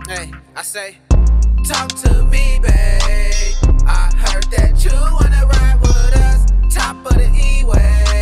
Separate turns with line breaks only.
Hey, I say, talk to me, babe. I heard that you wanna ride with us, top of the E-way.